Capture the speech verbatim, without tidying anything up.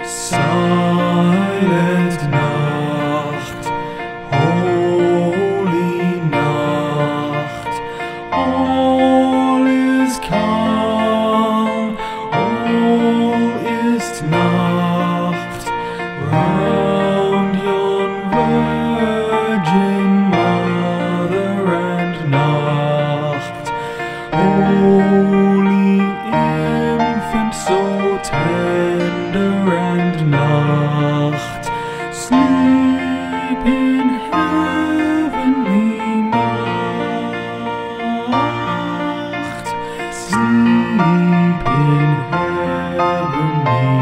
Silent Nacht, holy Nacht, all is calm, all ist Nacht, round yon Virgin Mother and Nacht, holy infant so tender and Nacht, sleep in heavenly Nacht, sleep in heavenly